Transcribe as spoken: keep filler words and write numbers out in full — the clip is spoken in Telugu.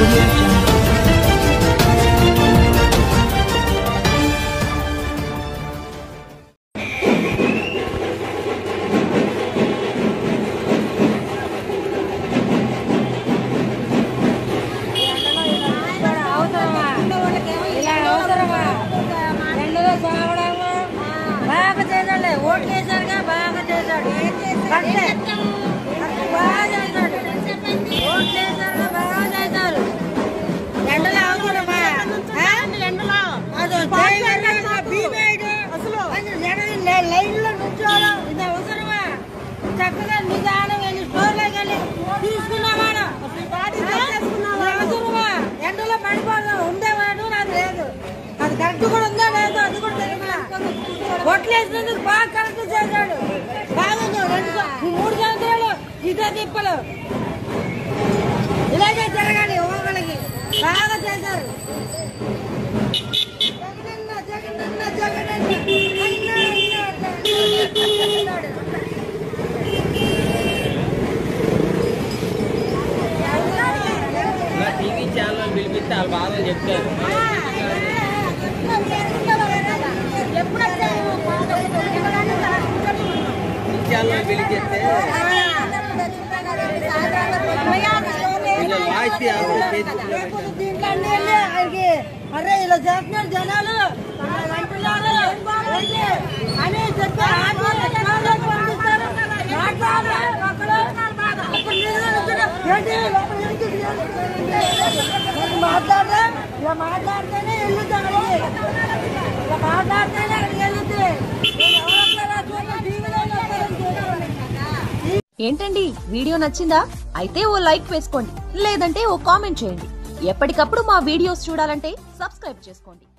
audio jungle. ఓట్లేసారుగా బాగా చేశాడు బాగా చేశాడు ఓట్లేసారుగా బాగా చేశారు ఎండలో అవసరమా ఎండలో లైన్ లో నుంచోవడం ఇది అవసరమా చక్కగా నిదానం వెళ్ళి స్టోర్లోకి వెళ్ళి తీసుకున్నావాడు అవసరమా ఎండలో పడిపోవడం ఉండేవాడు నాకు లేదు అది కరెక్ట్ కూడా ఉందా లేదు అది కూడా తెలియదు ఓట్లేసినందుకు బాగా కరెక్ట్ చేశాడు బాగా రెండు మూడు సంవత్సరాలు ఇదే తిప్పలు ఇలాగే జరగాలి ఓగలకి బాగా చేశారు జగనన్న జగనన్న జగనన్న టీవీ ఛానల్ పిలిపిస్తే వాళ్ళు బాగా చెప్తారు ఛానల్ పిలిచేస్తే అరే ఇలా చేస్తున్నారు జనాలు అని చెప్పి మాట్లాడరా ఇలా మాట్లాడితేనే వెళ్ళుతాను ఇలా మాట్లాడితేనే అక్కడికి వెళ్తుంది. ఏంటండి వీడియో నచ్చిందా? అయితే ఓ లైక్ వేసుకోండి, లేదంటే ఓ కామెంట్ చేయండి. ఎప్పటికప్పుడు మా వీడియోస్ చూడాలంటే సబ్స్క్రైబ్ చేసుకోండి.